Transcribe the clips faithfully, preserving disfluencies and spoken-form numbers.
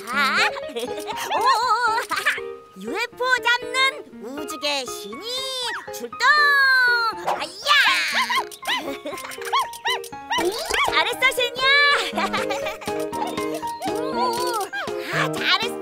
아, 오, 유에프오 잡는 우주계 신이 출동! 아야! 잘했어, 신이야. 아, 잘했어.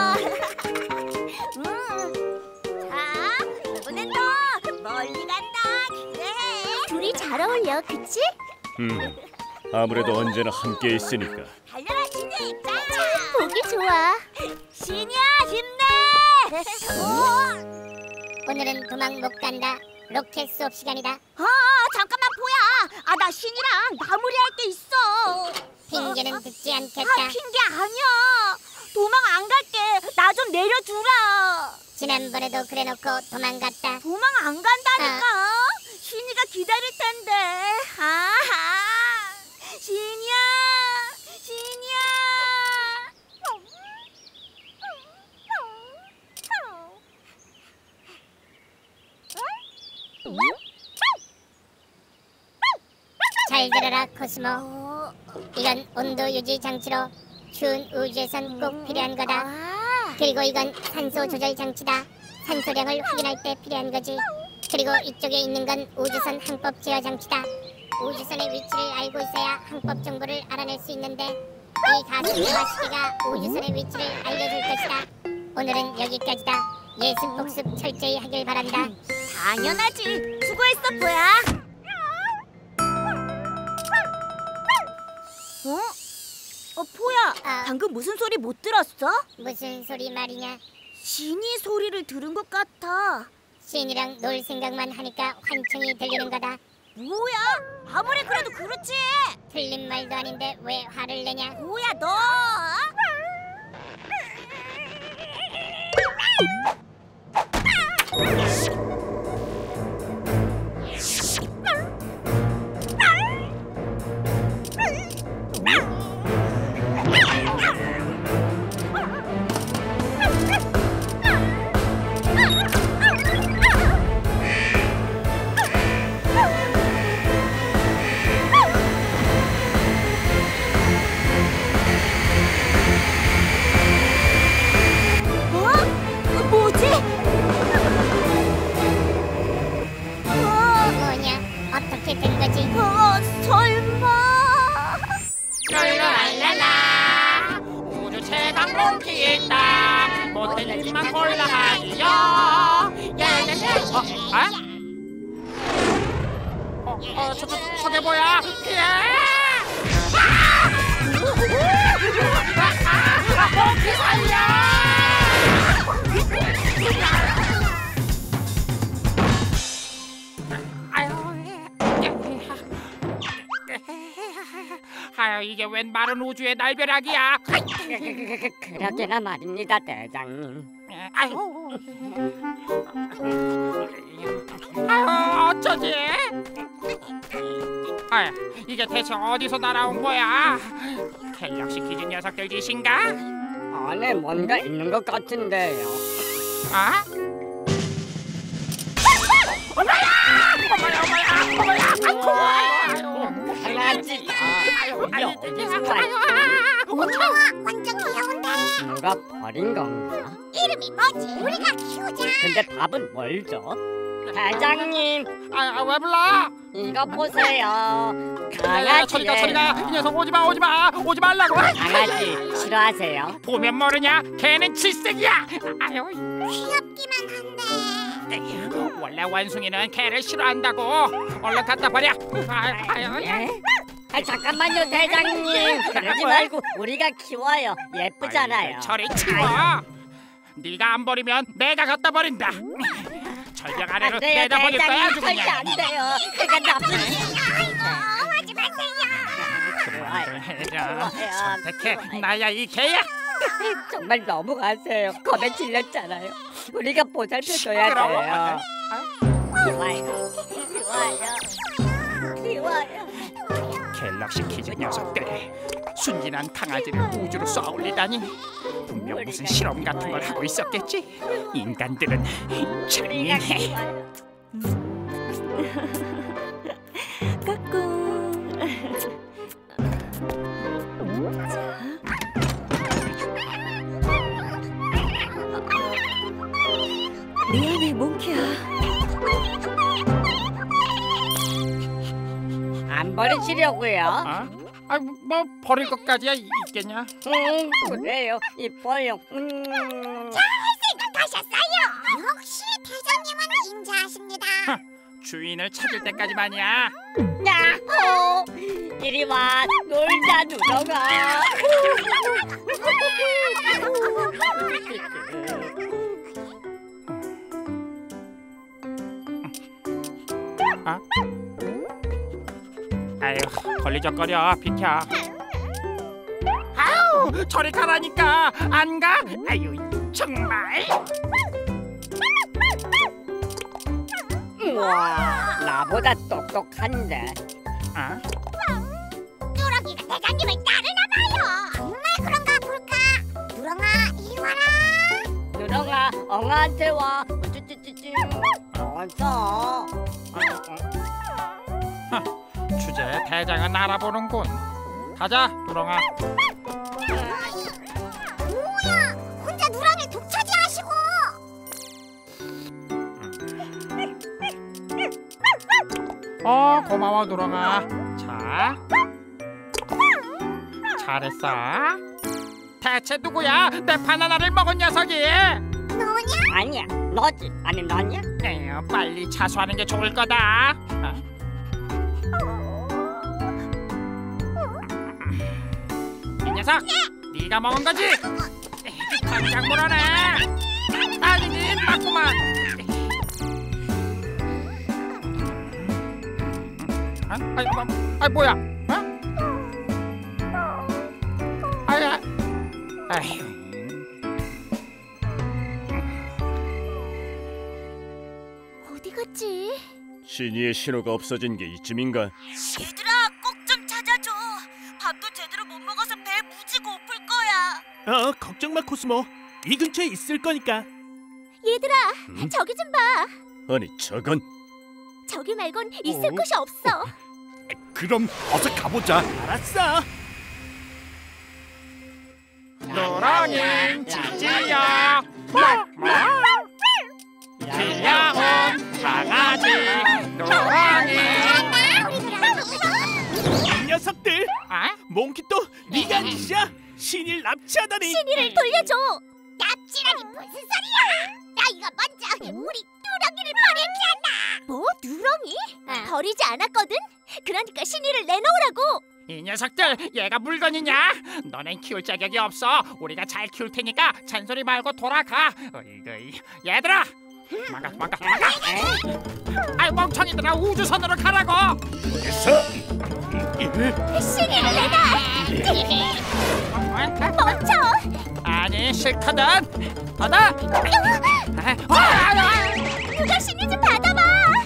음. 자, 이번엔 더 멀리 간다. 그래. 둘이 잘 어울려, 그치? 음, 아무래도 언제나 함께 있으니까. 달려라, 신이. 자, 보기 좋아. 신이야, 힘내. 오. 오늘은 도망 못 간다. 로켓 수업 시간이다. 아, 잠깐만, 포야. 아, 나 신이랑 마무리할 게 있어. 핑계는 듣지 않겠다. 아, 핑계 아니야. 도망 안 갈게. 나 좀 내려주라. 지난번에도 그래놓고 도망갔다. 도망 안 간다니까. 신이가 기다릴 텐데. 아하. 신이야. 신이야. 잘 들어라, 코스모. 이건 온도 유지 장치로 추운 우주에선 꼭 필요한 거다. 아. 그리고 이건 산소 조절 장치다. 산소량을 확인할 때 필요한 거지. 그리고 이쪽에 있는 건 우주선 항법 제어 장치다. 우주선의 위치를 알고 있어야 항법 정보를 알아낼 수 있는데 이 가속도와 시계가 우주선의 위치를 알려줄 것이다. 오늘은 여기까지다. 예습 복습 철저히 하길 바란다. 당연하지. 수고했어, 포야. 어? 어, 포야. 아. 방금 무슨 소리 못 들었어? 무슨 소리 말이냐? 신이 소리를 들은 것 같아. 신이랑 놀 생각만 하니까 환청이 들리는 거다. 뭐야? 아무리 그래도 그렇지. 틀린 말도 아닌데 왜 화를 내냐? 뭐야, 너? 뭐냐? 어떻게 된 거지? 어, 설마? 랄랄랄라 우주 최강 몽키 있다 못된 얘기만 골라가지요 예예예 어? 아? 어? 어? 저, 저, 저게 뭐야? 예! 아! 아! 몽키 살려! 아유, 이게 웬 마른 우주의 날벼락이야? 그러게나 말입니다, 대장님. 아유, 아유, 어쩌지? 아유, 이게 대체 어디서 날아온 거야? 갤럭시키즈 녀석들 짓인가? 안에 뭔가 있는 것 같은데요. 아? 어머야! 어머야, 어머야, 어머야! 아이고, 아이고, 강아지다. 아유, 어디서 아유, 왔지? 우와, 완전 귀여운데. 누가 버린 건가? 이름이 뭐지? 우리가 키우자. 근데 밥은 뭘 줘? 대장님, 아, 왜 불러? 이거 보세요. 야, 저리가, 저리가, 이 강아지예요. 녀석 오지 마, 오지 마, 오지 말라고. 강아지 싫어하세요? 보면 모르냐? 걔는 칠색이야. 아유, 귀엽기만 한데. 원래 원숭이는 개를 싫어한다고. 얼른 갖다 버려. 아유, 아유, 예? 아 잠깐만요, 대장님. 그러지 말고 우리가 키워요. 예쁘잖아요. 저리 치워. 네가 안 버리면 내가 갖다 버린다. 절벽 아래로 안 돼요, 내다 버릴 거야, 대장님. 아주 절대 그냥. 안 돼요. 그가 나쁜 아이고, 하지 마세요. 좋아요. 선택해. 나야 이 개야. 정말 넘어가세요. 겁에 질렸잖아요. 우리가 보살펴줘야 돼요. 좋아요. 좋아요. 좋아요. 갤럭시키즈 녀석들. 순진한 강아지를 우주로 쏘아 올리다니. 분명 무슨 실험 같은 걸 하고 있었겠지. 인간들은 잔인해. 까꿍. 버리시려고요? 아, 아, 뭐 버릴 것까지야 있겠냐? 음, 그래요. 이뻐요. 음. 생각하셨어요? 역시 대장님은 인자하십니다. 주인을 찾을 때까지만이야. 야호! 이리 와, 놀자, 누렁아. 아? 아유, 걸리적거려. 비켜. 아우, 저리 가라니까. 안 가? 아유, 정말. 우와, 나보다 똑똑한데. 아? 누렁이가 대장님을 따르나 봐요. 정말 그런가 볼까? 누렁아, 이리 와라. 누렁아, 엉아한테 와. 쭈쭈쭈쭈. 어서. 주제 대장은 알아보는군. 가자, 누렁아. 뭐야? 혼자 누렁이 독차지하시고. 어, 고마워, 누렁아. 자, 잘했어. 대체 누구야? 내 바나나를 먹은 녀석이. 너냐? 아니야, 너지. 아니, 너냐? 에휴, 빨리 자수하는 게 좋을 거다. 어? 이 녀석, 네가 먹은 거지? 당장 물어내. 아니니, 맞구만. 아, 아이, 뭐, 아이 뭐야? 어? 아야, 아휴. 어디 갔지? 신이의 신호가 없어진 게 이쯤인가? 얘들아, 꼭 좀 찾아줘. 밥도 제대로 못 먹어서 배 무지 고플 거야. 어, 걱정 마, 코스모. 이 근처에 있을 거니까. 얘들아, 저기 좀 봐. 아니 저건 저기 말곤 있을 어? 곳이 없어. 그럼 어서 가보자. 알았어. 노랑이 지지야. 귀여운 강아지 노랑이. 이 녀석들. 아? 몽키또 네가 아니야? 신일 납치하다니. 신이를 돌려줘. 납치라니 무슨 소리야? 나 이거 먼저 우리 누렁이를 버렸잖아. 뭐? 누렁이? 버리지 않았거든? 그러니까 신이를 내놓으라고. 이 녀석들, 얘가 물건이냐? 너넨 키울 자격이 없어. 우리가 잘 키울 테니까 잔소리 말고 돌아가. 어이구, 얘들아, 도망가, 도망가, 도망가. 아이 멍청이들아, 우주선으로 가라고. 신이를 내놔. 멈춰. 아니 싫거든. 받아. 누가 신이 좀 받아봐.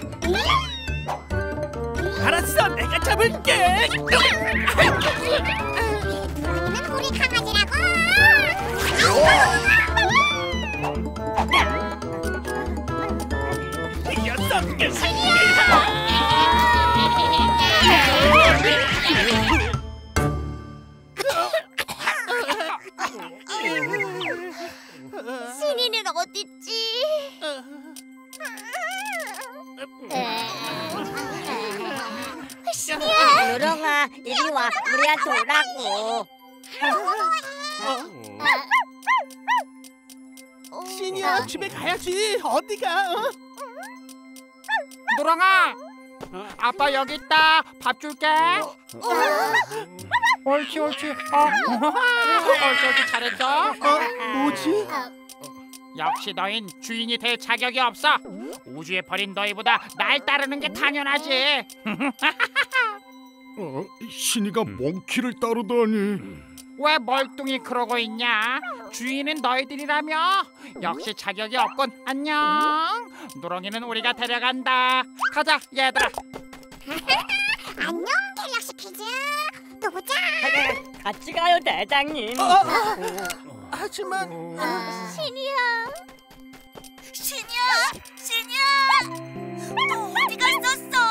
알았어, 내가 잡을게. 누렁이는 우리 강아지라고. 이 녀석들. 신이는 어딨지? 신이야. 누렁아, 이리 와. 우리한테 오라고. 신이야, 집에 가야지. 어디가? 어? 누렁아, 아빠 여기 있다. 밥 줄게. 옳지 옳지. 어. 옳지 옳지, 잘했어. 어? 뭐지? 역시 너흰 주인이 될 자격이 없어. 우주에 버린 너희보다 날 따르는 게 당연하지. 어? 신이가 몽키를 따르다니. 왜 멀뚱히 그러고 있냐? 주인은 너희들이라며. 역시 자격이 없군. 안녕. 누렁이는 우리가 데려간다. 가자 얘들아. 안녕, 갤럭시 피즈. 또 보자. 그래, 같이 가요, 대장님. 하지만 신이야. 신이야. 신이야. 너 어디 갔었어?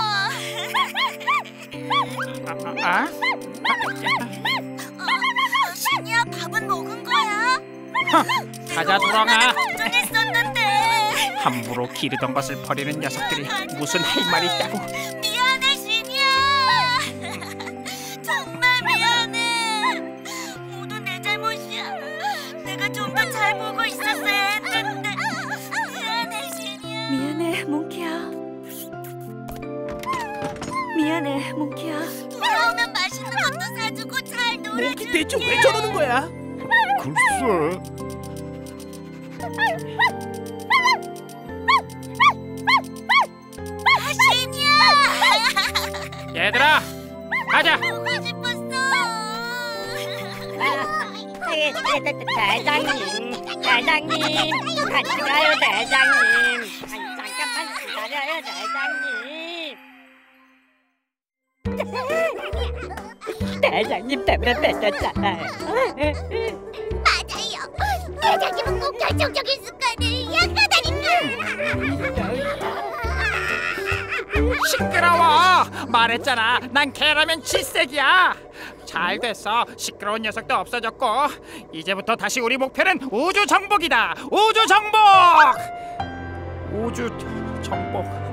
아? 신이야, 밥은 먹은 거야? 가자 누렁아. 걱정했었는데. 함부로 기르던 것을 버리는 녀석들이 무슨 할 말이 있다고. 미안해, 신이야. 몽키 대체 왜 저러는 거야? 글쎄. 아, 쉐니야. 얘들아, 가자. 보고 싶었어. 대장님, 대장님, 같이 가요, 대장님. 잠깐만 기다려요, 대장님. 대장님 때문에 뺏겼잖아요. 맞아요. 대장님은 꼭 결정적인 습관을 약하다니까. 시끄러워. 말했잖아. 난 개라면 질색이야. 잘 됐어. 시끄러운 녀석도 없어졌고 이제부터 다시 우리 목표는 우주 정복이다. 우주 정복. 우주 정복.